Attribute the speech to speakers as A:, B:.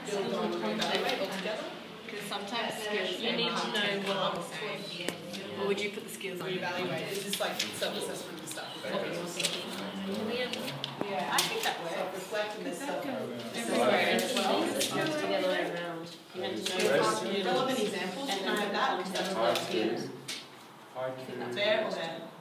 A: build on and evaluate altogether?
B: Because sometimes skills you need to know what I'm saying. Or would you put the skills on?
A: Reevaluate. It's just like self-assessment and stuff.
B: Yeah,
A: Yeah, I think that works. Self-reflect and there's
B: everywhere as well. It's the other way around. You had to know
A: relevant examples and then that because that's what I do. There or there.